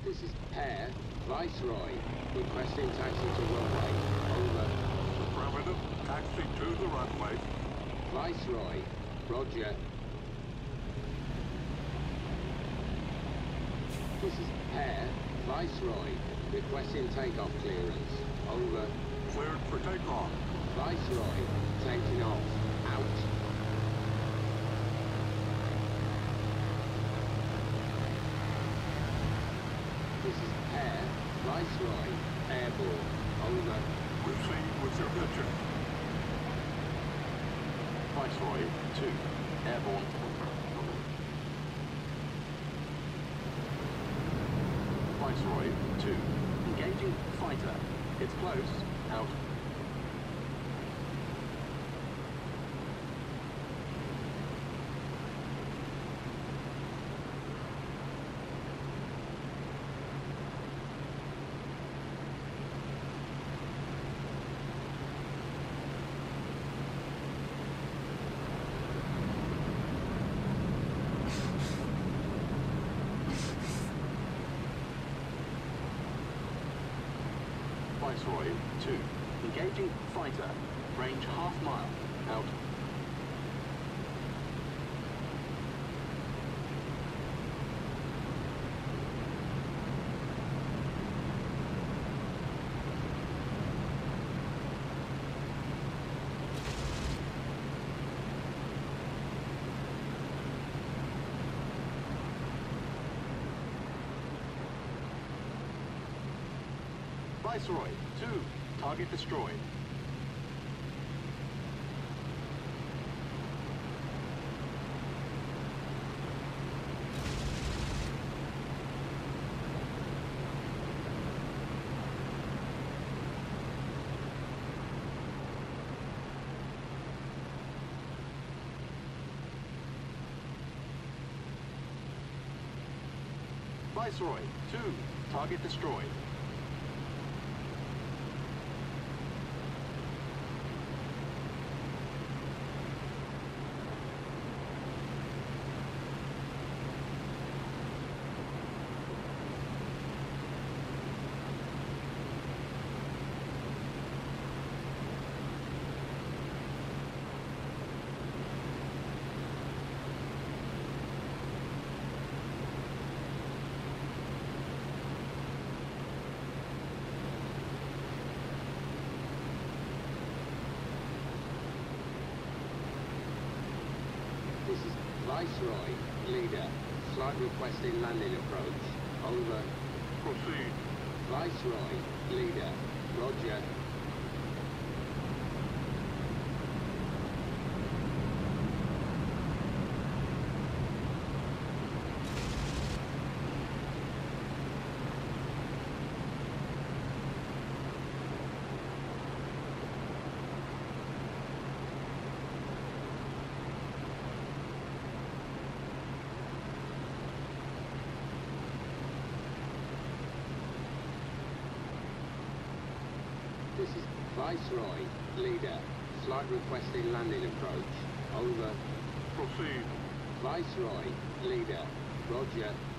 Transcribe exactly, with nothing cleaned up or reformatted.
This is Pear, Viceroy, requesting taxi to runway. Over. Affirmative. Taxi to the runway. Viceroy, roger. This is Pear, Viceroy, requesting takeoff clearance. Over. Cleared for takeoff. Viceroy, taking off. Out. This is Pear, Viceroy, airborne. Over. Proceed with your mission. Viceroy, two, airborne. Viceroy, two, engaging fighter. It's close, out. Viceroy, two, engaging fighter, range half mile, out. Viceroy, two, target destroyed. Viceroy, two, target destroyed. This is Viceroy, leader, flight requesting landing approach. Over. Proceed. Viceroy, leader, roger. This is Viceroy, leader, flight requesting landing approach. Over. Proceed. Viceroy, leader, roger.